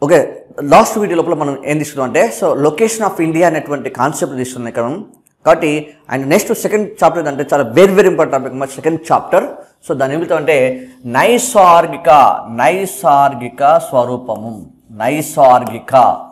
Okay, last video లోపల మనం ఏం తీసుకున్నాం అంటే సో లొకేషన్ ఆఫ్ ఇండియా అనేటువంటి కాన్సెప్ట్ తీసుకున్నాం ఇక్కడ కాబట్టి. అండ్ నెక్స్ట్ సెకండ్ చాప్టర్ ఏంటంటే చాలా వెరీ వెరీ ఇంపార్టెంట్ టాపిక్ మా సెకండ్ చాప్టర్. సో దాని ఏమిటో అంటే నైసర్గిక స్వరూపము, నైసర్గిక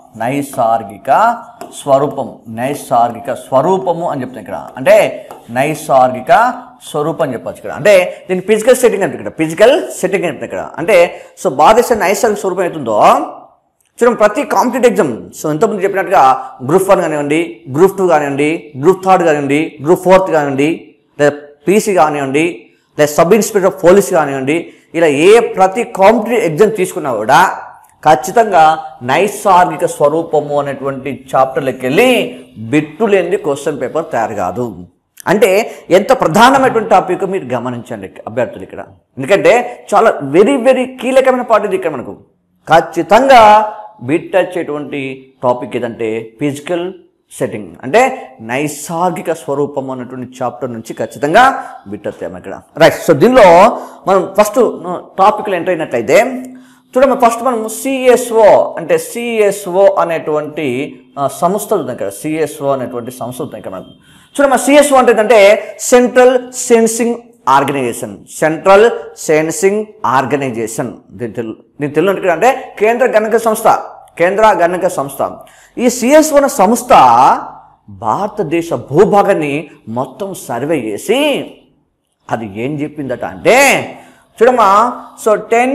స్వరూపము అని చెప్తాను ఇక్కడ. అంటే నైసర్గిక స్వరూపం అని చెప్పచ్చు ఇక్కడ. అంటే దీని ఫిజికల్ సెట్టింగ్ అంటే ఇక్కడ ఫిజికల్ సెట్టింగ్ అంటే ఇక్కడ. అంటే సో భారతదేశ నైసర్గిక స్వరూపం అవుతుందో చూడండి, ప్రతి కాంపిటేటివ్ ఎగ్జామ్ సో ఎంతమంది చెప్పినట్టుగా గ్రూప్ 1 కానివ్వండి, గ్రూప్ 2 కానివ్వండి, గ్రూప్ 3 కానివ్వండి, గ్రూప్ 4 కానివ్వండి, లేదా పీసీ కానివ్వండి, లేదా సబ్ ఇన్స్పెక్టర్ ఆఫ్ పోలీస్ కానివ్వండి, ఇలా ప్రతి కాంపిటేటివ్ ఎగ్జామ్ తీసుకున్నా కూడా ఖచ్చితంగా నైసర్గిక స్వరూపము అనేటువంటి చాప్టర్లోకి వెళ్ళి బిట్టు లేని క్వశ్చన్ పేపర్ తయారు కాదు. అంటే ఎంత ప్రధానమైనటువంటి టాపిక్ మీరు గమనించండి అభ్యర్థులు ఇక్కడ. ఎందుకంటే చాలా వెరీ వెరీ కీలకమైన పార్ట్ ఇది ఇక్కడ. మనకు ఖచ్చితంగా బిట్ వచ్చేటువంటి టాపిక్ ఏదంటే ఫిజికల్ సెట్టింగ్, అంటే నైసర్గిక స్వరూపం అన్నటువంటి చాప్టర్ నుంచి ఖచ్చితంగా బిట్ వస్తాము ఇక్కడ. రైట్. సో దీనిలో మనం ఫస్ట్ టాపిక్లో ఎంటర్ అయినట్లయితే చూడండి, ఫస్ట్ మనం సిఎస్ఓ అంటే సిఎస్ఓ అనేటువంటి సంస్థ ఉంది ఇక్కడ. సిఎస్ఓ అనేటువంటి సంస్థ ఉంది ఇక్కడ మనకు. చూడమ్మా, సిఎస్ఓ అంటే ఏంటంటే central sensing organisation, central sensing organisation. దీని తెలుగు అంటే కేంద్ర గణాంక సంస్థ. ఈ సిఎస్ఓ అనే సంస్థ భారతదేశ భూభాగాన్ని మొత్తం సర్వే చేసి అది ఏం చెప్పిందట అంటే చూడమ్మా, సో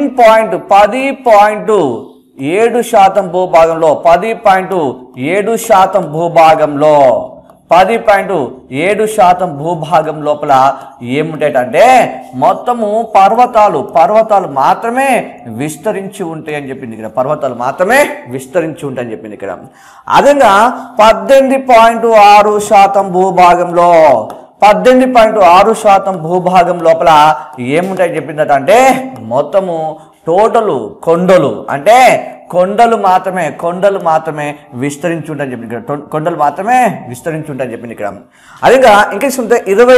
10.7% భూభాగంలో 10.7% భూభాగం లోపల ఏముంటాయంటే మొత్తము పర్వతాలు మాత్రమే విస్తరించి ఉంటాయని చెప్పింది ఇక్కడ. పర్వతాలు మాత్రమే విస్తరించి ఉంటాయని చెప్పింది ఇక్కడ. అదేగా 18.6% భూభాగంలో 18.6% భూభాగం లోపల ఏముంటాయని చెప్పిందట అంటే మొత్తము టోటల్ కొండలు, అంటే కొండలు మాత్రమే విస్తరించి ఉంటాయని చెప్పింది ఇక్కడ. కొండలు మాత్రమే విస్తరించి ఉంటాయని చెప్పింది ఇక్కడ. అదేగా ఇంకా చూస్తే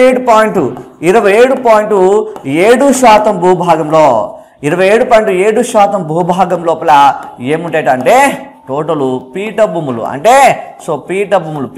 27.7% భూభాగంలో 27.7% భూభాగం లోపల ఏముంటాయంటే టోటల్ పీఠ భూములు, అంటే సో పీఠ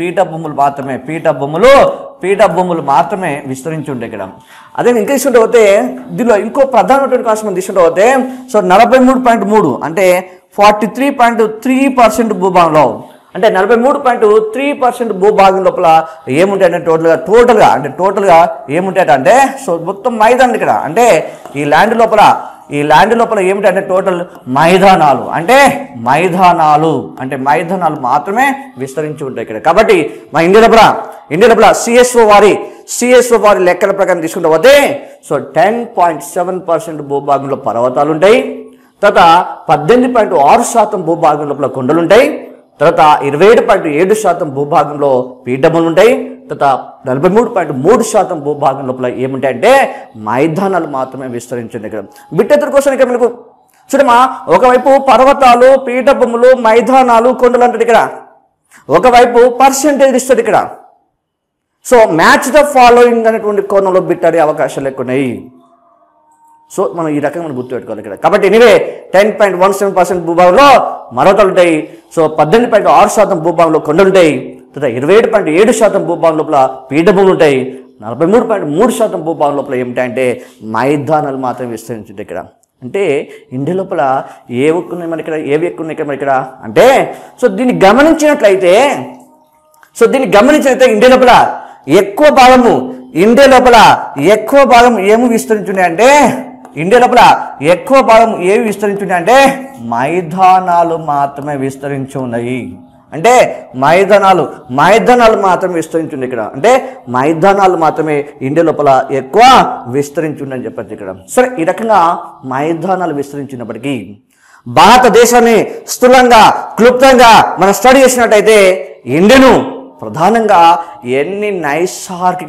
భూములు మాత్రమే విస్తరించి ఉంటాయి ఇక్కడ. అదే ఇంకా తీసుకుంటే పోతే దీనిలో ఇంకో ప్రధానమైనటువంటి కాన్సెప్ట్ తీసుకుంటే పోతే సో 43.3 అంటే 43.3% భూభాగంలో, అంటే 43.3% భూభాగం లోపల ఏముంటాయంటే టోటల్గా ఏముంటాయంటే సో మొత్తం మైదానం ఇక్కడ. అంటే ఈ ల్యాండ్ లోపల ఏమిటంటే టోటల్ మైదానాలు, అంటే మైదానాలు మాత్రమే విస్తరించి ఉంటాయి ఇక్కడ. కాబట్టి మా ఇండియా లోపల సిఎస్ఓ వారి లెక్కల ప్రకారం తీసుకుంటే పోతే సో 10.7% భూభాగంలో పర్వతాలు ఉంటాయి. తర్వాత 18.6% భూభాగం లోపల కొండలు ఉంటాయి. తర్వాత 27.7% భూభాగంలో పీఠభూములు ఉంటాయి. తర్వాత 43.3% భూభాగం లోపల ఏముంటాయంటే మైదానాలు మాత్రమే విస్తరించండి ఇక్కడ. బిట్టెత్తు కోసం ఇక్కడ మనకు చూడమా, ఒకవైపు పర్వతాలు, పీఠభూములు, మైదానాలు, కొండలు అంటే ఇక్కడ ఒకవైపు పర్సెంటేజ్ ఇస్తుంది ఇక్కడ. సో మ్యాచ్ ద ఫాలోయింగ్ అనేటువంటి కోణంలో బిట్టడే అవకాశాలు ఎక్కువ ఉన్నాయి. సో మనం ఈ రకంగా మనం గుర్తుపెట్టుకోవాలి ఇక్కడ. కాబట్టి ఎనివే 10.17% భూభాగంలో పర్వతాలు ఉంటాయి. సో 18.6% భూభాగంలో కొండలు ఉంటాయి. తర్వాత 27.7% భూభాగం లోపల పీఠభూములు ఉంటాయి. 43.3% భూభాగం లోపల ఏమిటంటే మైదానాలు మాత్రం విస్తరించుంటాయి ఇక్కడ. అంటే ఇండియా లోపల ఏవి ఎక్కువ ఉన్నాయి మన ఇక్కడ అంటే సో దీన్ని గమనించినట్లయితే ఇండియా లోపల ఎక్కువ భాగం ఏమి విస్తరించున్నాయంటే మైదానాలు మాత్రమే విస్తరించి ఉన్నాయి. అంటే మైదానాలు మాత్రమే విస్తరించింది ఇక్కడ. అంటే మైదానాలు మాత్రమే ఇండియా లోపల ఎక్కువ విస్తరించిందని చెప్పచ్చు ఇక్కడ. సరే, ఈ రకంగా మైదానాలు విస్తరించినప్పటికీ భారతదేశాన్ని స్థూలంగా క్లుప్తంగా మనం స్టడీ చేసినట్టయితే ఇండియాను ప్రధానంగా ఎన్ని నైసర్గిక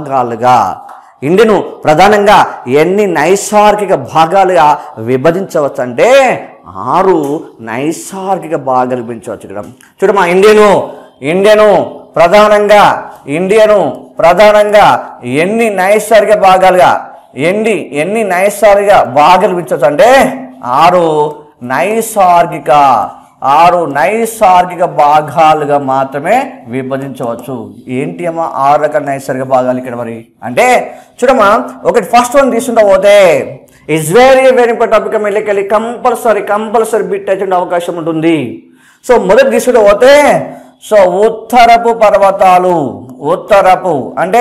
భాగాలుగా విభజించవచ్చు అంటే 6 నైసర్గిక భాగాలు విభజించవచ్చు ఇక్కడ. చూడమ్మా, ఇండియాను ప్రధానంగా ఎన్ని నైసర్గిక భాగాలుగా విభజించవచ్చు అంటే 6 నైసర్గిక 6 నైసర్గిక భాగాలుగా మాత్రమే విభజించవచ్చు. ఏంటి అమ్మా 6 రకాల నైసర్గిక భాగాలు ఇక్కడ మరి అంటే చూడమ్మా, ఒకటి ఫస్ట్ వన్ తీసుకుంటా పోతే ఇట్స్ వెరీ ఇంపార్టెంట్ టాపిక్. వెళ్ళి కంపల్సరీ బిట్ అయ్యే అవకాశం ఉంటుంది. సో మొదటి తీసుకుంటూ పోతే సో ఉత్తరపు పర్వతాలు అంటే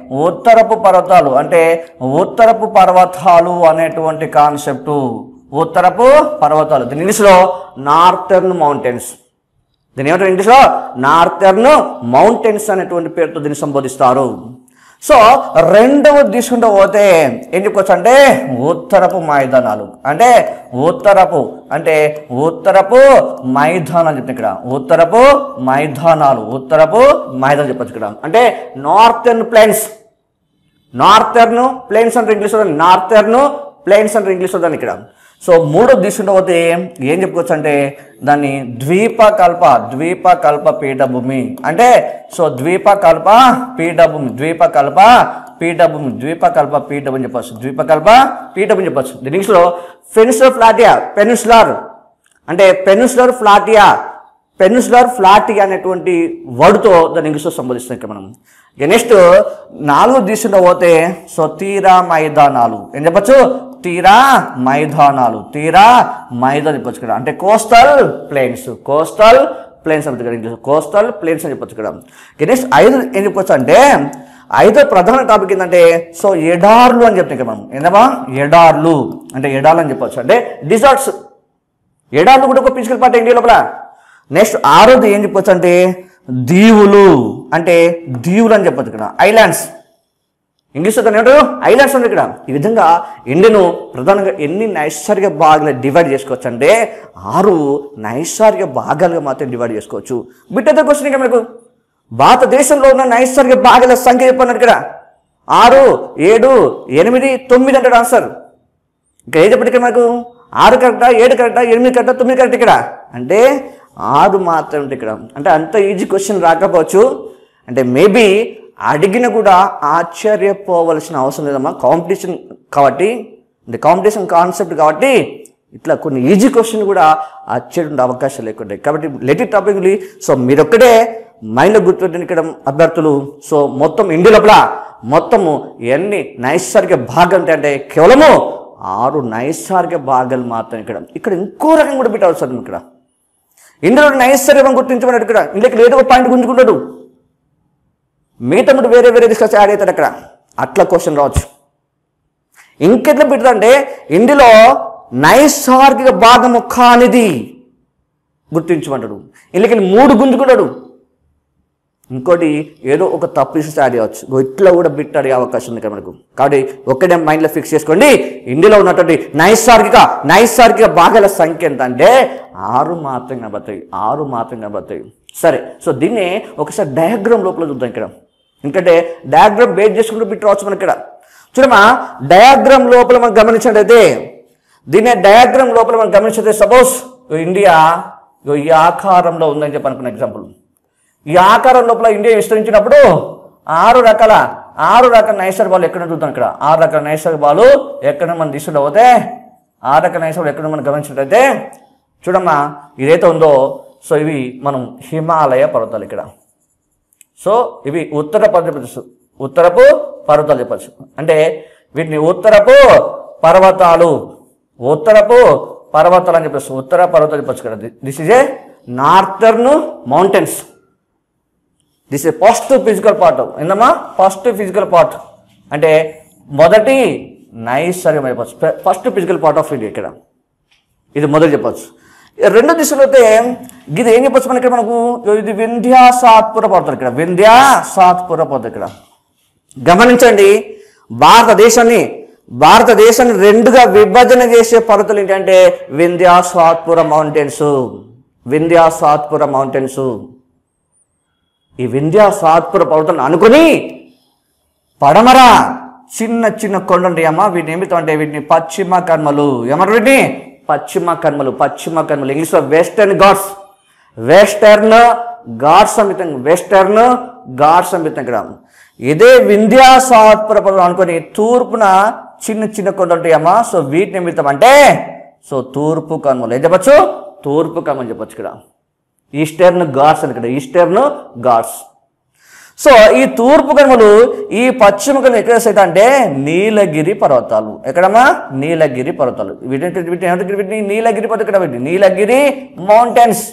ఉత్తరపు పర్వతాలు అనేటువంటి కాన్సెప్టు. ఉత్తరపు పర్వతాలు దీని ఇంగ్లీష్లో నార్థర్న్ మౌంటైన్స్. దీని ఏమంటారు ఇంగ్లీష్లో నార్థర్న్ మౌంటైన్స్ అనేటువంటి పేరుతో దీన్ని సంబోధిస్తారు. సో రెండవ తీసుకుంటూ పోతే ఏం చెప్పుకోవచ్చు అంటే ఉత్తరపు మైదానాలు అంటే ఉత్తరపు మైదానాలు చెప్తాను ఇక్కడ. ఉత్తరపు మైదానాలు చెప్పచ్చు ఇక్కడ. అంటే నార్థర్న్ ప్లేన్స్ అంటే ఇంగ్లీష్లో నార్థర్న్ ప్లేన్స్ అంటే ఇంగ్లీష్లో దాన్ని ఇక్కడ. సో మూడో తీసుకుంటూ పోతే ఏం చెప్పుకోవచ్చు అంటే దాన్ని ద్వీపకల్ప పీఠభూమి అంటే సో ద్వీపకల్ప పీఠభూమి చెప్పచ్చు. ద్వీపకల్ప పీఠభూమి చెప్పచ్చు. దీని ఇంగ్లీష్లో పెనిన్సులర్ ఫ్లాటియా అనేటువంటి వర్డ్తో దాని ఇంగ్లీష్లో సంబోధిస్తాం ఇక్కడ మనం. నెక్స్ట్ 4 తీసుకుంటూ పోతే సో తీరా మైదానాలు ఏం చెప్పచ్చు. తీరా మైదానాలు చెప్పచ్చు ఇక్కడ. అంటే కోస్టల్ ప్లేన్స్ అని ఇంగ్లీష్ కోస్టల్ ప్లేన్స్ అని చెప్పచ్చు ఇక్కడ. నెక్స్ట్ 5 ఏం చెప్పచ్చు అంటే 5 ప్రధాన టాపిక్ ఏంటంటే సో ఎడార్లు అని చెప్తాం ఇక్కడ మనం. ఏందమ్మా ఎడార్లు అని చెప్పచ్చు. అంటే డిజర్ట్స్ ఎడార్లు కూడా ఒక ఫిజికల్ పార్ట్ ఇండియా లోపల. నెక్స్ట్ 6ది ఏం చెప్పచ్చు అంటే దీవులు అని చెప్పచ్చు ఇక్కడ. ఐలాండ్స్ ఇంగ్లీష్లో దాన్ని ఏమంటారు ఐలాండ్స్ ఉంది ఇక్కడ. ఈ విధంగా ఇండియాను ప్రధానంగా ఎన్ని నైసర్గిక భాగాలు డివైడ్ చేసుకోవచ్చు అంటే 6 నైసర్గిక భాగాలుగా మాత్రం డివైడ్ చేసుకోవచ్చు. బిట్ అయితే క్వశ్చన్ ఇక మనకు భారతదేశంలో ఉన్న నైసర్గిక భాగాల సంఖ్య చెప్పన్నాడు ఇక్కడ. 6, 7, 8, 9 అంటాడు ఆన్సర్. ఇంకా ఏం చెప్పండి ఇక్కడ మనకు 6 కరెక్టా, 7 కరెక్టా, 8 కరెక్టా, 9 కరెక్ట్ ఇక్కడ. అంటే 6 మాత్రం ఉంటుంది ఇక్కడ. అంటే అంత ఈజీ క్వశ్చన్ రాకపోవచ్చు. అంటే మేబీ అడిగిన కూడా ఆశ్చర్యపోవలసిన అవసరం లేదమ్మా. కాంపిటీషన్ కాబట్టి అంటే కాంపిటీషన్ కాన్సెప్ట్ కాబట్టి ఇట్లా కొన్ని ఈజీ క్వశ్చన్ కూడా ఆశ్చర్య ఉండే అవకాశం లేకుండా. కాబట్టి లెట్ టాపిక్ సో మీరొక్కడే మైండ్లో గుర్తుపెట్టిన ఇక్కడ అభ్యర్థులు. సో మొత్తం ఇండియా లోపల మొత్తము ఎన్ని నైసర్గిక భాగాలు అంటే కేవలము 6 నైసర్గిక భాగాలు మాత్రం ఇక్కడ ఇంకో రకంగా కూడా పెట్టాల్సి వస్తుంది ఇక్కడ. ఇందులో నైసర్గికం గుర్తించమన్నాడు ఇక్కడ. ఇందులోకి ఏదో ఒక పాయింట్ గుంజుకుంటాడు, మిగతా వేరే డిస్కస్ యాడ్ అవుతాడు అక్కడ. అట్లా క్వశ్చన్ రావచ్చు. ఇంకెట్లా పెడతాడంటే ఇందులో నైసర్గిక భాగము కానిది గుర్తించమంటాడు. ఇందులోకి 3 గుంజుకుంటాడు. ఇంకోటి ఏదో ఒక తప్పు డిస్కస్ యాడ్ అవ్వచ్చు. ఇట్లా కూడా బిట్ అడిగే అవకాశం ఉంది ఇక్కడ మనకు. కాబట్టి ఒక్కడే మైండ్లో ఫిక్స్ చేసుకోండి. ఇండియాలో ఉన్నటువంటి నైసర్గిక భాగాల సంఖ్య ఎంత అంటే 6 మాత్రం కనబడతాయి. సరే, సో దీన్ని ఒకసారి డయాగ్రామ్ లోపల చూద్దాం ఇక్కడ. ఎందుకంటే డయాగ్రామ్ బేస్ చేసుకుంటూ బిట్ రావచ్చు మనకి ఇక్కడ. చూడమ్మా, డయాగ్రామ్ లోపల మనం గమనించినట్టయితే సపోజ్ ఇండియా ఈ ఆకారంలో ఉందని చెప్పి అనుకున్న ఎగ్జాంపుల్. ఈ ఆకారం లోపల ఇండియా విస్తరించినప్పుడు 6 రకాల నైసర్గిక బాలు ఎక్కడ చూద్దాం ఇక్కడ. 6 రకాల నైసర్గిక బాలు ఎక్కడ మనం తీసుకుంటూ పోతే 6 రకాల నైసర్గిక ఎక్కడ మనం గమనించినట్టయితే చూడమ్మా, ఇదైతే ఉందో సో ఇవి మనం హిమాలయ పర్వతాలు ఇక్కడ. సో ఇవి ఉత్తరపు పర్వతాలు చెప్పచ్చు. అంటే వీటిని ఉత్తరపు పర్వతాలు అని చెప్పచ్చు. ఉత్తర పర్వతాలు చెప్పచ్చు కదా. This is a northern mountains. This is first physical part. ఏందమ్మా ఫస్ట్ ఫిజికల్ పార్ట్ అంటే మొదటి నైసర్గికం చెప్పచ్చు. First physical part of India ఇక్కడ. ఇది మొదటి చెప్పచ్చు. రెండో దిశలో అయితే ఇది ఏం చెప్పచ్చు మనకి మనకు, ఇది వింధ్యాసాత్పుర పర్వతం ఇక్కడ. వింధ్యాసాత్పుర పర్వతం ఇక్కడ. గమనించండి, భారతదేశాన్ని 2గా విభజన చేసే పర్వతాలు ఏంటంటే వింధ్యాసాత్పుర మౌంటైన్స్. ఈ వింధ్యాసాత్పుర పర్వతాన్ని అనుకుని పడమర చిన్న కొండ ఉంటాయి అమ్మా. వీటిని ఏమితో అంటే వీటిని పశ్చిమ కర్మలు ఏమంటారు. వీటిని పశ్చిమ కర్మలు ఇంగ్లీష్లో వెస్టర్న్ ఘాట్స్ అమితం ఇక్కడ. ఇదే వింధ్యాసాత్పుర పర్వతం అనుకుని తూర్పున చిన్న కొండ ఉంటాయి అమ్మా. సో వీటిని ఏమితం అంటే సో తూర్పు కర్మలు ఏం చెప్పచ్చు, తూర్పు కనుమ అని చెప్పొచ్చు ఇక్కడ. ఈస్టర్న్ ఘాట్స్ అని ఇక్కడ ఈస్టర్న్ ఘాట్స్. సో ఈ తూర్పు కనుమలు ఈ పశ్చిమ కనుమలు ఎక్కడ సైతం అంటే నీలగిరి పర్వతాలు. ఎక్కడమ్మా? నీలగిరి పర్వతాలు. వీటిని నీలగిరి పర్వతం ఇక్కడ పెట్టి నీలగిరి మౌంటైన్స్.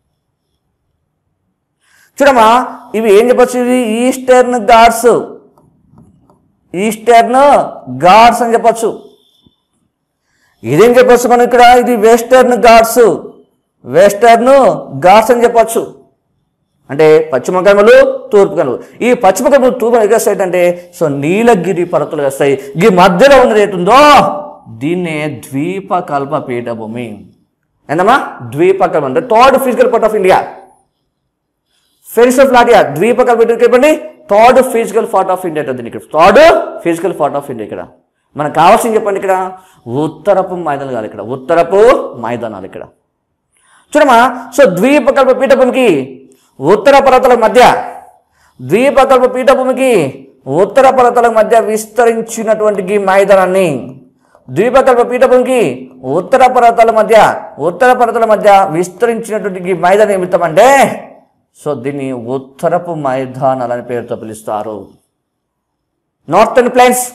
చూడమ్మా ఇవి ఏం చెప్పచ్చు? ఇది ఈస్టర్న్ ఘాట్స్, ఈస్టర్న్ ఘాట్స్ అని చెప్పచ్చు. ఇదేం చెప్పచ్చు మనం ఇక్కడ? ఇది వెస్టర్న్ ఘాట్స్, వెస్టర్న్ ఘాట్స్ అని చెప్పచ్చు. అంటే పశ్చిమ కనుమలు తూర్పు కనుమలు. ఈ పశ్చిమ కనుమలు తూర్పు ఎక్కడ సైడ్ అంటే సో నీలగిరి పర్వతాలు వస్తాయి. ఈ మధ్యలో ఉన్నది ఏతుందో దీన్నే ద్వీపకల్ప పీఠభూమి. ఏందమ్మా? ద్వీపకల్పం అంటే third physical part of India. ఫెన్స్ ఆఫ్ లాటియా ద్వీపకల్ప చెప్పండి. Third physical part of India అంటే ఇక్కడ third physical part of India. ఇక్కడ మనకు కావాల్సింది చెప్పండి. ఇక్కడ ఉత్తరపు మైదానాలు కాదు, ఇక్కడ ఉత్తరపు మైదానాలు ఇక్కడ. చూడమ్మా సో ద్వీపకల్ప పీఠభూమికి ఉత్తర పర్వతాల మధ్య, ద్వీపకల్ప పీఠభూమికి ఉత్తర పర్వతాల మధ్య విస్తరించినటువంటి మైదానాన్ని, ద్వీపకల్ప పీఠభూమికి ఉత్తర పర్వతాల మధ్య విస్తరించినటువంటి మైదానం ఏమిస్తామంటే సో దీన్ని ఉత్తరపు మైదానాలు అనే పేరుతో పిలుస్తారు. నార్థర్న్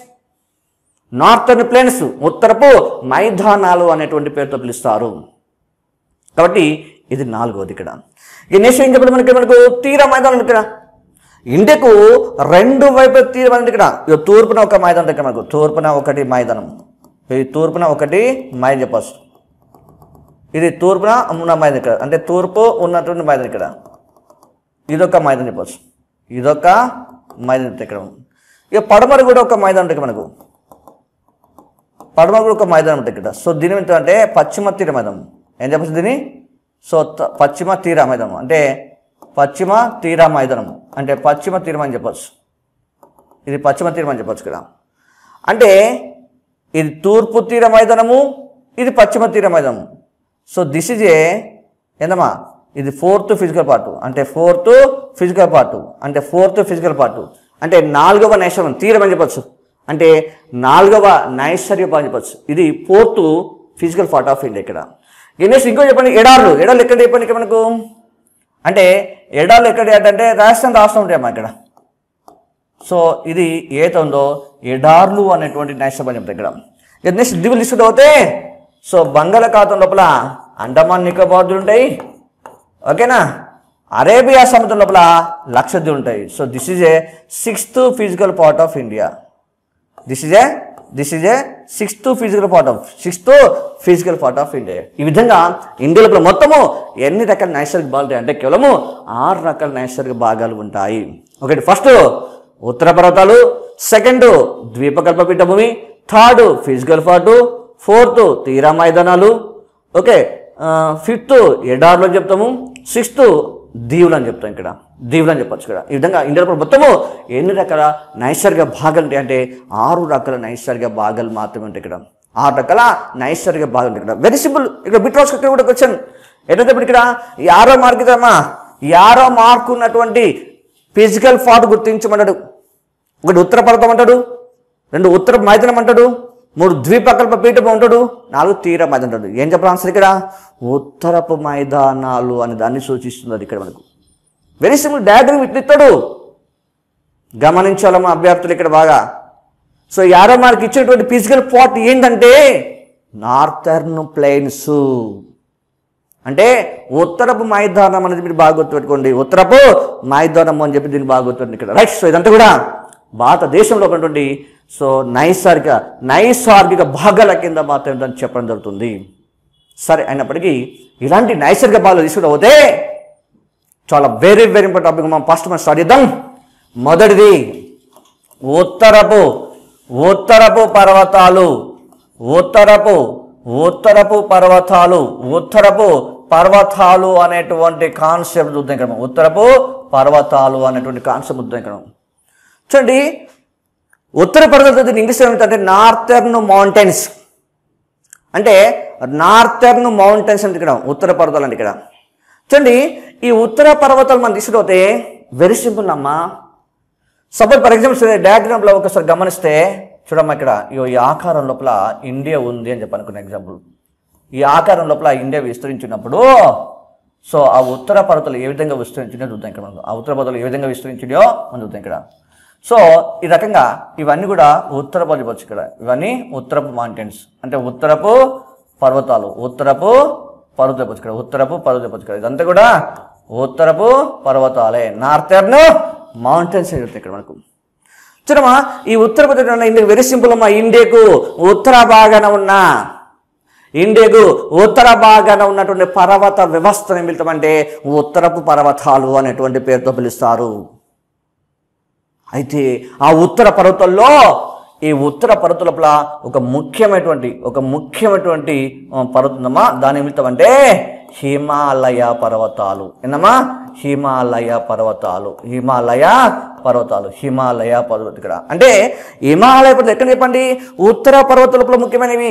ప్లేన్స్ ఉత్తరపు మైదానాలు అనేటువంటి పేరుతో పిలుస్తారు. కాబట్టి ఇది 4వది. ఇక్కడ ఈ నెక్స్ట్ ఏం చెప్పండి మనకు తీర మైదానం. ఇక్కడ ఇండియాకు 2 వైపుల తీర మైదానం. ఇక్కడ తూర్పున ఒక మైదానం దగ్గర మనకు తూర్పున ఒకటి మైదానం, ఇది తూర్పున ఒకటి మైదానం చెప్పచ్చు. ఇది తూర్పున ఉన్న మైదానం ఇక్కడ అంటే తూర్పు ఉన్నటువంటి మైదానం. ఇక్కడ ఇదొక మైదానం చెప్పచ్చు, ఇదొక మైదానం ఇక్కడ. ఇక పడమర కూడా ఒక మైదానం ఉంటుంది మనకు, పడమర కూడా ఒక మైదానం ఉంటుంది ఇక్కడ. సో దీని ఏంటంటే పశ్చిమ తీర మైదానం. ఏం చెప్పచ్చు దీన్ని? సో పశ్చిమ తీర మైదానం అంటే పశ్చిమ తీర మైదానం అంటే పశ్చిమ తీరం అని చెప్పచ్చు. ఇది పశ్చిమ తీరం అని చెప్పచ్చు ఇక్కడ. అంటే ఇది తూర్పు తీర మైదానము, ఇది పశ్చిమ తీర మైదానము. సో దిస్ ఇజ్ ఏందమ్మా? ఇది 4th ఫిజికల్ పార్ట్ అంటే 4th ఫిజికల్ పార్ట్ అంటే 4వ నైసర్గం తీరం అని చెప్పచ్చు. అంటే 4వ నైసర్గ అని చెప్పచ్చు. ఇది 4th physical part of India ఇక్కడ. నెక్స్ట్ ఇంకో చెప్పండి ఎడార్లు. ఎడార్లు ఎక్కడ చెప్పండి ఇక్కడ మనకు? అంటే ఎడార్లు ఎక్కడ అంటే రాజస్థాన్ రాష్ట్రం ఉంటాయమ్మా ఇక్కడ. సో ఇది ఏదైతే ఉందో ఎడార్లు అనేటువంటి నైసర్గం చెప్తాయి ఇక్కడ. నెక్స్ట్ దీవులు లిస్ట్ అవుతే సో బంగాళాఖాతం లోపల అండమాన్ నికోబార్లు ఉంటాయి, ఓకేనా. అరేబియా సముద్రం లోపల లక్షద్వీపులు ఉంటాయి. So this is a 6th physical part of India. This is a 6th physical part of India. ఈ విధంగా ఇండియా లోపల మొత్తము ఎన్ని రకాల నైసర్గిక భాగాలు ఉంటాయి అంటే కేవలము 6 రకాల నైసర్గిక భాగాలు ఉంటాయి. ఒకటి ఫస్ట్ ఉత్తర పర్వతాలు, సెకండ్ ద్వీపకల్ప పీఠభూమి, థర్డ్ ఫిజికల్ పార్ట్, 4th తీర మైదానాలు, ఓకే, 5th ఎడార్లు అని చెప్తాము, 6th దీవులు అని చెప్తాం. ఇక్కడ దీవులు అని చెప్పచ్చు. ఇక్కడ ఈ విధంగా ఇండియాలో మొత్తము ఎన్ని రకాల నైసర్గిక భాగాలు ఉంటాయి అంటే 6 రకాల నైసర్గిక భాగాలు మాత్రమే ఉంటాయి ఇక్కడ. 6 రకాల నైసర్గిక భాగాలు ఉంటాయి ఇక్కడ. Very simple. ఇక్కడ బిట్ రాస్ ఇక్కడ కూడా క్వశ్చన్ ఏంటంటే ఇక్కడ 6వ మార్క్ ఇదమ్మా. 6వ మార్కు ఉన్నటువంటి ఫిజికల్ పార్ట్ గుర్తించమన్నాడు. ఒకటి ఉత్తర పర్వతం అంటాడు, 2 ఉత్తర మైదానం అంటాడు, 3 ద్వీపకల్ప పీఠభూమి ఉంటాడు, 4 తీర మైదానం అంటాడు. ఏం చెప్పాలి ఆన్సర్ ఇక్కడ? ఉత్తరపు మైదానాలు అనే దాన్ని సూచిస్తుంది అది ఇక్కడ మనకు. Very simple. డయాగ్రమ్ ఇట్లిస్తాడు, గమనించాలమ్మా అభ్యర్థులు ఇక్కడ బాగా. సో 6వ మార్క్ ఇచ్చినటువంటి ఫిజికల్ పార్ట్ ఏంటంటే నార్థర్న్ ప్లెయిన్స్ అంటే ఉత్తరపు మైదానం అనేది మీరు బాగా గుర్తుపెట్టుకోండి. ఉత్తరపు మైదానం అని చెప్పి దీన్ని బాగా గుర్తుపెట్టండి ఇక్కడ, రైట్. సో ఇదంతా కూడా భారతదేశంలో ఉన్నటువంటి సో నైసర్గిక భాగాల కింద మాత్రం దాన్ని చెప్పడం జరుగుతుంది. సరే, అయినప్పటికీ ఇలాంటి నైసర్గిక భాగాలు తీసుకుంటూ పోతే చాలా వెరీ వెరీ ఇంపార్టెంట్ టాపిక్. మనం ఫస్ట్ స్టార్ట్ చేద్దాం. మొదటిది ఉత్తరపు పర్వతాలు. ఉత్తరపు పర్వతాలు అనేటువంటి కాన్సెప్ట్ చూద్దాం ఇక్కడ. ఉత్తరపు పర్వతాలు అనేటువంటి కాన్సెప్ట్ చూద్దాం ఇక్కడ. చూడండి, ఉత్తర పర్వతాలు ఇంగ్లీష్ ఏమిటంటే నార్థర్న్ మౌంటైన్స్ అంటే ఇక్కడ ఉత్తర పర్వతాలు అంటే ఇక్కడ. చూడండి, ఈ ఉత్తర పర్వతాలు మనం తీసుకుంటే వెరీ సింపుల్ అమ్మా. సపోజ్ ఫర్ ఎగ్జాంపుల్ డయాగ్రామ్లో ఒకసారి గమనిస్తే చూడమ్మా, ఇక్కడ ఈ ఆకారం లోపల ఇండియా ఉంది అని చెప్పి అనుకున్న ఎగ్జాంపుల్. ఈ ఆకారం లోపల ఇండియా విస్తరించినప్పుడు సో ఆ ఉత్తర పర్వతాలు ఏ విధంగా విస్తరించిందో చూద్దాం ఇక్కడ మనం. ఆ ఉత్తర పర్వతాలు ఏ విధంగా విస్తరించిందో మనం చూద్దాం ఇక్కడ. సో ఈ రకంగా ఇవన్నీ కూడా ఉత్తరపు చెప్పచ్చు ఇక్కడ. ఇవన్నీ ఉత్తరపు మౌంటైన్స్ అంటే ఉత్తరపు పర్వతాలు, ఉత్తరపు పర్వతం చెప్పచ్చు ఇక్కడ, ఉత్తరపు పర్వతం చెప్పచ్చు ఇక్కడ. ఇదంతా కూడా ఉత్తరపు పర్వతాలే, నార్థర్న్ మౌంటైన్స్ చెప్తాయి ఇక్కడ మనకు. చూడమ్మా ఈ ఉత్తర పర్వతం ఇండియాకు వెరీ సింపుల్ అమ్మా. ఇండియాకు ఉత్తర భాగాన ఉన్నటువంటి పర్వత వ్యవస్థను ఏం పిలుస్తామంటే ఉత్తరపు పర్వతాలు అనేటువంటి పేరుతో పిలుస్తారు. అయితే ఆ ఉత్తర పర్వతాల్లో ఈ ఉత్తర పర్వతాల ఒక ముఖ్యమైనటువంటి పర్వతమా దాని పిలుస్తామంటే హిమాలయ పర్వతాలు. ఏందమ్మా? హిమాలయ పర్వతాలు ఇక్కడ. అంటే హిమాలయ పర్వతాలు ఎక్కడ చెప్పండి? ఉత్తర పర్వతాల ముఖ్యమైనవి.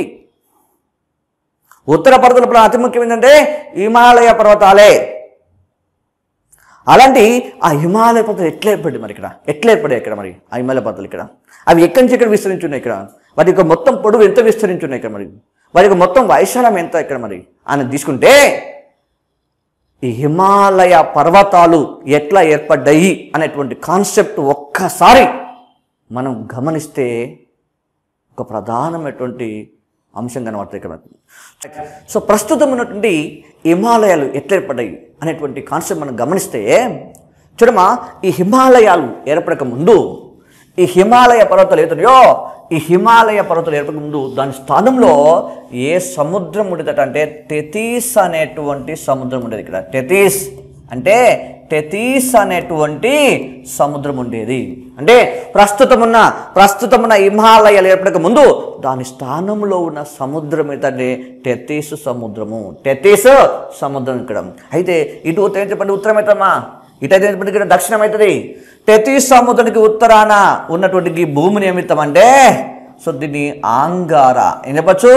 ఉత్తర పర్వతాల అతి ముఖ్యమైనది హిమాలయ పర్వతాలే. అలాంటి ఆ హిమాలయ పర్వతాలు ఎట్లా ఏర్పడి మరి ఇక్కడ ఏర్పడాయి మరి ఆ హిమాలయ పర్వతాలు ఇక్కడ? అవి ఎక్కడి నుంచి ఎక్కడ విస్తరించున్నాయి ఇక్కడ? వాటి యొక్క మొత్తం పొడవు ఎంత విస్తరించున్నాయి ఇక్కడ మరి? వాటి యొక్క మొత్తం వైశాల్యం ఎంత ఇక్కడ మరి అని తీసుకుంటే ఈ హిమాలయ పర్వతాలు ఎట్లా ఏర్పడ్డాయి అనేటువంటి కాన్సెప్ట్ ఒక్కసారి మనం గమనిస్తే ఒక ప్రధానమైనటువంటి అంశం కనబడుతుంది ఇక్కడ. సో ప్రస్తుతం ఉన్నటువంటి హిమాలయాలు ఎట్లా ఏర్పడ్డాయి అనేటువంటి కాన్సెప్ట్ మనం గమనిస్తే చూడమ్మా ఈ హిమాలయాలు ఏర్పడక ముందు ఈ హిమాలయ పర్వతాలు ఏతున్నాయో ఈ హిమాలయ పర్వతాలు ఏర్పడక ముందు దాని స్థానంలో ఏ సముద్రం ఉండేదట అంటే టెథీస్ అనేటువంటి సముద్రం ఉండేది ఇక్కడ. టెథీస్ అనేటువంటి సముద్రం ఉండేది. అంటే ప్రస్తుతమున్న హిమాలయాలు ఏర్పడక ముందు దాని స్థానంలో ఉన్న సముద్రం ఏంటంటే టెథీస్ సముద్రం ఇక్కడ. అయితే ఇటు ఉత్తరం చెప్పండి ఉత్తరం అవుతామా, ఇటు అయితే చెప్పండి ఇక్కడ దక్షిణం అవుతుంది. టెథీస్ సముద్రానికి ఉత్తరాన ఉన్నటువంటి భూమిని ఏమిస్తామంటే సో దీన్ని ఏం చెప్పచ్చు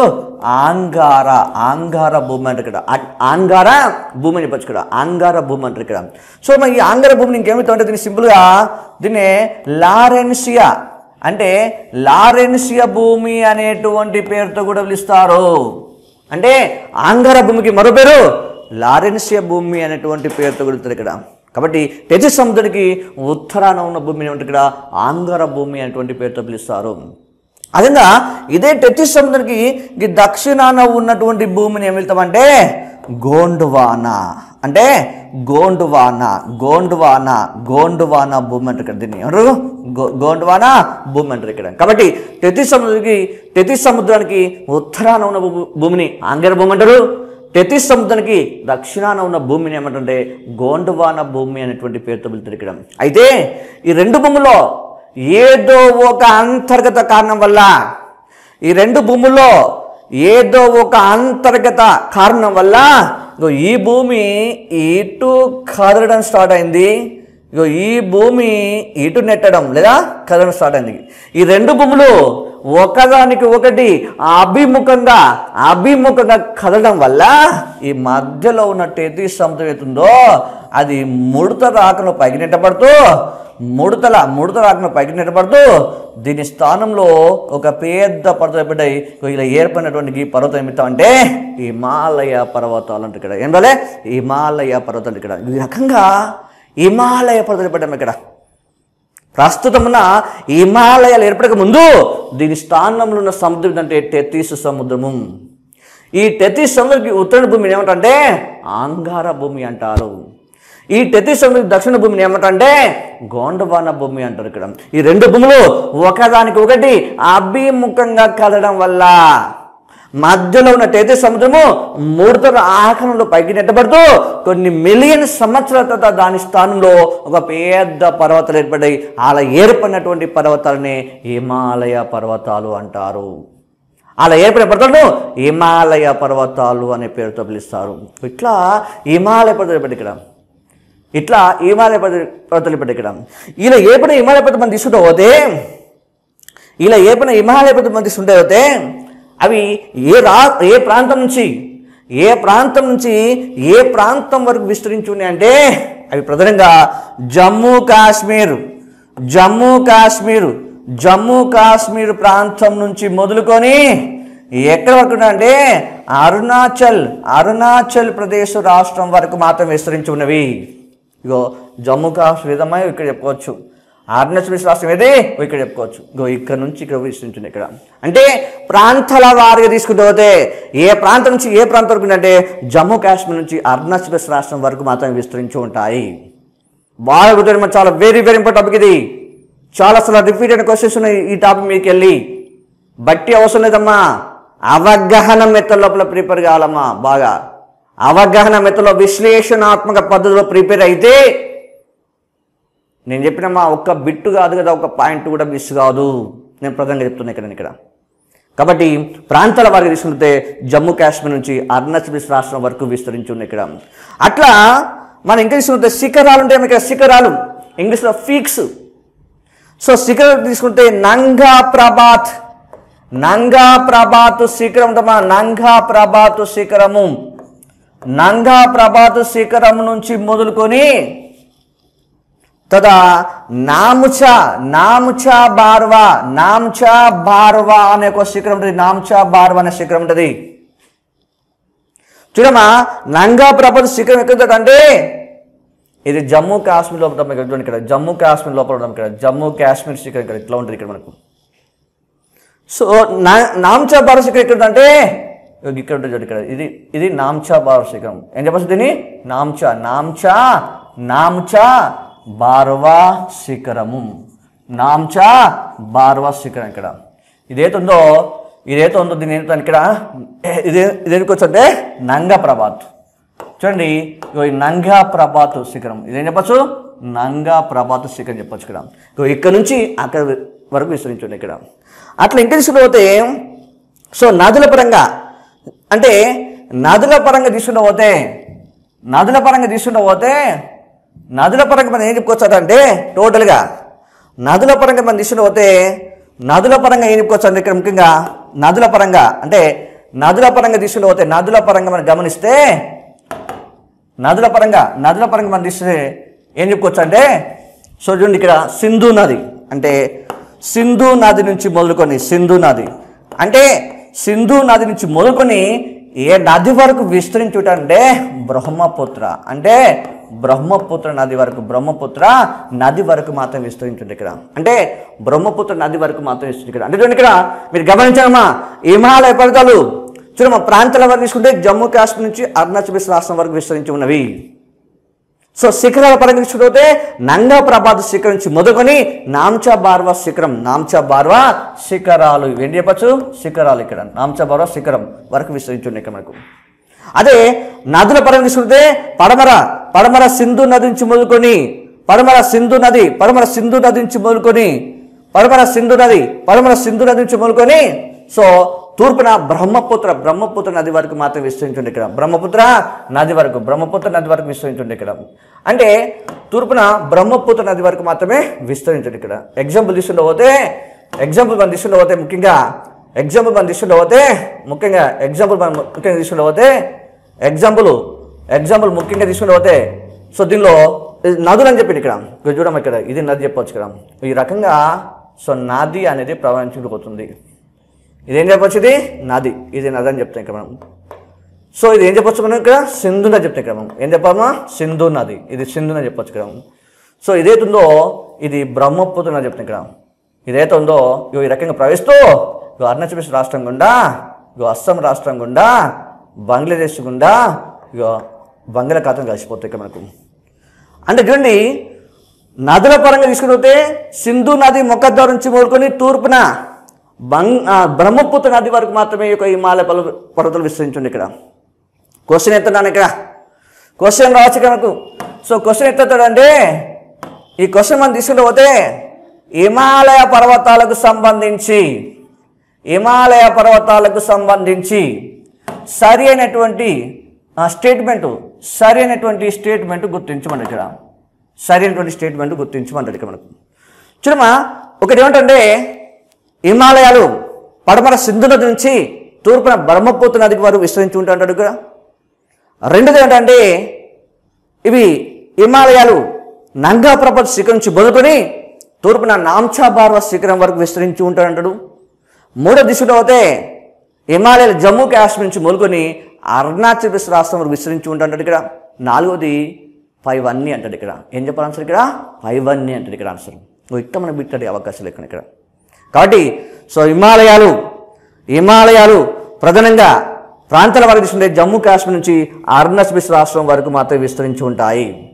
ఆంగార భూమి అంటారు ఇక్కడ. ఆంగార భూమి అని చెప్పచ్చు ఇక్కడ, ఆంగార భూమి అంటారు ఇక్కడ. సో మరి ఈ ఆంగార భూమిని ఇంకేమిస్తామంటే దీన్ని సింపుల్గా దీన్ని లారెన్సియా భూమి అనేటువంటి పేరుతో కూడా పిలుస్తారు. అంటే ఆంగార భూమికి మరో పేరు లారెన్సియా భూమి అనేటువంటి పేరుతో కూడా పిలుస్తారు ఇక్కడ. కాబట్టి టెథీస్ సముద్రానికి ఉత్తరాన ఉన్న భూమిని ఏమంటారు ఇక్కడ ఆంగార భూమి అనేటువంటి పేరుతో పిలుస్తారు. అదేవిధంగా ఇదే టెథీస్ సముద్రానికి దక్షిణాన ఉన్నటువంటి భూమిని ఏం వెళ్తామంటే గోండ్వానా భూమి అంటారు ఇక్కడ. దీన్ని ఎవరు గోండ్వానా భూమి అంటారు ఇక్కడ. కాబట్టి టెథీస్ సముద్రానికి ఉత్తరాన ఉన్న భూమిని ఆంగార భూమి అంటారు. టెథీస్ సముద్రానికి దక్షిణాన ఉన్న భూమిని ఏమంటే గోండ్వానా భూమి అనేటువంటి పేరుతో పిలుస్తారు ఇక్కడ. అయితే ఈ రెండు భూముల్లో ఏదో ఒక అంతర్గత కారణం వల్ల ఈ భూమి ఇటు కదలడం స్టార్ట్ అయింది. ఈ భూమి ఇటు నెట్టడం లేదా కదలడం స్టార్ట్ అయింది. ఈ రెండు భూములు ఒకదానికి ఒకటి అభిముఖంగా కదలడం వల్ల ఈ మధ్యలో ఉన్న టెథీస్ సముద్రం అవుతుందో అది ముడత రాకను పైకి నెట్టబడుతూ దీని స్థానంలో ఒక పెద్ద పర్వతం ఏర్పడ్డాయి. ఇలా ఏర్పడినటువంటి పర్వతం ఏమిస్తామంటే హిమాలయ పర్వతాలు అంటే ఇక్కడ. ఏం రాలే హిమాలయ పర్వతాలు ఇక్కడ. ఈ రకంగా హిమాలయ పర్వతాలు ఏర్పడ్డాము ఇక్కడ. ప్రస్తుతం ఉన్న హిమాలయాలు ఏర్పడక ముందు దీని స్థానంలో ఉన్న సముద్రం అంటే టెథీస్ సముద్రము. ఈ టెథీస్ సముద్రానికి ఉత్తర భూమిని ఏమంటే ఆంగార భూమి అంటారు. ఈ టెథీస్ సముద్రానికి దక్షిణ భూమిని ఏమంటే గోండ్వానా భూమి అంటారు ఇక్కడ. ఈ రెండు భూములు ఒకదానికి ఒకటి అభిముఖంగా కదలడం వల్ల మధ్యలో ఉన్న టెథీస్ సముద్రము ముడతల ఆకారంలో పైకి నెట్టబడుతూ కొన్ని మిలియన్ సంవత్సరాల తర్వాత దాని స్థానంలో ఒక పెద్ద పర్వతాలు ఏర్పడ్డాయి. అలా ఏర్పడినటువంటి పర్వతాలని హిమాలయ పర్వతాలు అంటారు. అలా ఏర్పడిన పర్వతాలను హిమాలయ పర్వతాలు అనే పేరుతో పిలుస్తారు. ఇట్లా హిమాలయ పర్వతాలు ఏర్పడ్డాయి ఇక్కడ. ఇలా ఏర్పడిన హిమాలయ పర్వతం మనం తీసుకుంటూ పోతే అవి ఏ ప్రాంతం నుంచి ఏ ప్రాంతం వరకు విస్తరించి ఉన్నాయంటే అవి ప్రధానంగా జమ్మూ కాశ్మీర్ ప్రాంతం నుంచి మొదలుకొని ఎక్కడ వరకు అంటే అరుణాచల్ ప్రదేశ్ రాష్ట్రం వరకు మాత్రం విస్తరించి ఉన్నవి. ఇగో జమ్మూ కాశ్మీర్ ఏదమ్మా ఇక్కడ చెప్పుకోవచ్చు, అరుణాచల్ ప్రదేశ్ రాష్ట్రం ఏది ఇక్కడ చెప్పుకోవచ్చు. ఇగో ఇక్కడ నుంచి ఇక్కడ విస్తరించింది. ఇక్కడ అంటే ప్రాంతాల వారిగా తీసుకుంటూ పోతే ఏ ప్రాంతం నుంచి ఏ ప్రాంతం వరకు అంటే జమ్మూ కాశ్మీర్ నుంచి అరుణాచల్ ప్రదేశ్ రాష్ట్రం వరకు మాత్రం విస్తరించి ఉంటాయి. బాగా గుర్తు, చాలా వెరీ వెరీ ఇంపార్టెంట్ టాపిక్ ఇది. చాలా అసలు రిపీట్ అయిన క్వశ్చన్స్ ఉన్నాయి ఈ టాపిక్ మీకు వెళ్ళి. బట్టి అవసరం లేదమ్మా, అవగాహన మెథడ్ లోపల ప్రిపేర్ కావాలమ్మా. బాగా అవగాహన మెథడ్లో విశ్లేషణాత్మక పద్ధతిలో ప్రిపేర్ అయితే నేను చెప్పినమ్మా ఒక్క బిట్టు కాదు కదా, ఒక పాయింట్ కూడా మిస్ కాదు. నేను ప్రధానంగా చెప్తున్నాను ఇక్కడ. కాబట్టి ప్రాంతాల వారికి తీసుకుంటే జమ్మూ కాశ్మీర్ నుంచి అరుణాచల్ ప్రదేశ్ రాష్ట్రం వరకు విస్తరించి ఉన్నాయి ఇక్కడ. అట్లా మనం ఇంకా తీసుకుంటే శిఖరాలు ఉంటాయి ఇక్కడ. శిఖరాలు ఇంగ్లీష్లో పీక్స్. సో శిఖరాలు తీసుకుంటే నంగా ప్రభాత్ శిఖరం ఉంటామా. నంగా ప్రభాత్ శిఖరము నుంచి మొదలుకొని తదా నామ్చా బార్వా అనే ఒక శిఖరం ఉంటుంది. నామ్చా బార్వా అనే శిఖరం ఉంటుంది. చూడమ్మా, నంగా ప్రభాత్ శిఖరం ఎక్కడ అంటే ఇది జమ్మూ కాశ్మీర్ లోపల ఇక్కడ. జమ్మూ కాశ్మీర్ లోపల ఇక్కడ జమ్మూ కాశ్మీర్ శిఖరం ఇక్కడ ఇట్లా ఉంటుంది ఇక్కడ మనకు. సో నామ్చా బార్వా శిఖరం ఎక్కడ అంటే ఇక్కడ ఉంటుంది చూడండి. ఇక్కడ ఇది నామ్చా బార్వా శిఖరం. ఏం చెప్పచ్చు దీన్ని? నామ్చా బార్వా శిఖరము. నామ్చా బార్వా శిఖరం ఇక్కడ. ఇదైతే ఉందో దీని ఏంటో ఇక్కడ ఇదేందుకు అంటే నంగా ప్రభాత్. చూడండి, ఈ నంగా ప్రభాత్ శిఖరం ఇదేం చెప్పచ్చు? నంగా ప్రభాత్ శిఖరం చెప్పచ్చు ఇక్కడ. ఇక్కడ నుంచి అక్కడ వరకు విస్తరించండి ఇక్కడ. అట్లా ఇంకా తీసుకుంటే సో నదుల పరంగా అంటే నదుల పరంగా తీసుకుంటూ పోతే నదుల పరంగా మనం ఏం చెప్పుకోవచ్చు అంటే టోటల్గా నదుల పరంగా మనం తీసుకుంటూ పోతే నదుల పరంగా ఏం చెప్పుకోవచ్చు అంటే ఇక్కడ ముఖ్యంగా నదుల పరంగా తీసుకుంటూ పోతే నదుల పరంగా మనం గమనిస్తే నదుల పరంగా మనం తీస్తే ఏం చెప్పుకోవచ్చు అంటే సో చూడండి ఇక్కడ సింధు నది అంటే సింధు నది నుంచి మొదలుకొని ఏ నది వరకు విస్తరించుటంటే బ్రహ్మపుత్ర నది వరకు మాత్రం విస్తరించుంటే ఇక్కడ. అంటే బ్రహ్మపుత్ర నది వరకు మాత్రం విస్తరించి ఇక్కడ. అంటే చూడండి ఇక్కడ మీరు గమనించామా, హిమాలయ పర్వతాలు చూడమ్మా ప్రాంతాల వరకు తీసుకుంటే జమ్మూ కాశ్మీర్ నుంచి అరుణాచల్ ప్రదేశ్ రాష్ట్రం వరకు విస్తరించి ఉన్నవి. సో శిఖరాల పరంగా తీసుకుంటే నంగా ప్రభాత్ శిఖరం నుంచి మొదలుకొని నామ్చా బార్వా శిఖరాలు ఏంటి చెప్పచ్చు? శిఖరాలు ఇక్కడ నామ్చా బార్వా శిఖరం వరకు విస్తరించుండే ఇక్కడ మనకు. అదే నదుల పరంగా తీసుకుంటే పడమర సింధు నది నుంచి మొదలుకొని పడమర సింధు నది నుంచి మొదలుకొని సో తూర్పున బ్రహ్మపుత్ర నది వరకు మాత్రం విస్తరించుండే ఇక్కడ. బ్రహ్మపుత్ర నది వరకు విస్తరించుండే ఇక్కడ. అంటే తూర్పున బ్రహ్మపుత్ర నది వరకు మాత్రమే విస్తరించండి ఇక్కడ. ఎగ్జాంపుల్ తీసుకుంటూ పోతే ముఖ్యంగా తీసుకుంటూ పోతే సో దీనిలో నదులు అని చెప్పి ఇక్కడ చూడడం ఇక్కడ ఇది నది చెప్పవచ్చు ఇక్కడ. ఈ రకంగా సో నది అనేది ప్రవహించుకుపోతుంది. ఇదేం చెప్పచ్చు? ఇది నది అని చెప్తాం ఇక్కడ మనం. సో ఇది ఏం చెప్పొచ్చు మనం ఇక్కడ? సింధు నది చెప్తాం ఇక్కడ మనం. ఏం చెప్పామా? సింధు నది. ఇది సింధు నది చెప్పొచ్చు ఇక్కడ. సో ఇదైతే ఉందో ఇది బ్రహ్మపుత్ర నది చెప్తాం ఇక్కడ. ఇదైతే ఉందో ఈ రకంగా ప్రవేశిస్తూ అరుణాచల్ ప్రదేశ్ రాష్ట్రం గుండా అస్సాం రాష్ట్రం గుండా బంగ్లాదేశ్ గుండా బంగాళాఖాతం కలిసిపోతాయి ఇక్కడ మనకు. అంటే చూడండి నదుల పరంగా తీసుకుంటే సింధు నది ముఖద్వారం నుంచి మొదలుకొని తూర్పున బ్రహ్మపుత్ర నది వరకు మాత్రమే ఈ యొక్క హిమాలయ పర్వతాలు విస్తరించండి ఇక్కడ. క్వశ్చన్ ఎత్తున్నాను ఇక్కడ. క్వశ్చన్ రావచ్చు ఇక్కడ మనకు. సో క్వశ్చన్ ఎత్తాడంటే ఈ క్వశ్చన్ మనం తీసుకుంటూ పోతే హిమాలయ పర్వతాలకు సంబంధించి సరి అయినటువంటి స్టేట్మెంట్ గుర్తించమంటారు ఇక్కడ. గుర్తించమంటారు ఇక్కడ మనకు. చూడమ్మా, ఒకటి ఏమంటే హిమాలయాలు పడమర సింధు నది నుంచి తూర్పున బ్రహ్మపుత్ర నదికి వరకు విస్తరించి ఉంటాడు ఇక్కడ. రెండోది ఏంటంటే ఇవి హిమాలయాలు నంగా ప్రభాత్ శిఖరం నుంచి మొదలుకొని తూర్పున నామ్చా బార్వా శిఖరం వరకు విస్తరించి ఉంటాడంటాడు. మూడో దిశలో అయితే హిమాలయాలు జమ్మూ కాశ్మీర్ నుంచి మొదలుకొని అరుణాచల్ ప్రదేశ్ రాష్ట్రం వరకు విస్తరించి ఉంటాడు ఇక్కడ. 4వది పైవన్నీ అంటాడు ఇక్కడ. ఏం చెప్పాలి ఆన్సర్ ఇక్కడ? పైవన్నీ అంటాడు ఇక్కడ ఆన్సర్. ఇక్కడ మనకు బిట్టడి అవకాశాలు ఇక్కడ. కాబట్టి సో హిమాలయాలు ప్రధానంగా ప్రాంతాల వరకు తీసుకుంటే జమ్మూ కాశ్మీర్ నుంచి అరుణాచల్ ప్రదేశ్ రాష్ట్రం వరకు మాత్రమే విస్తరించి ఉంటాయి.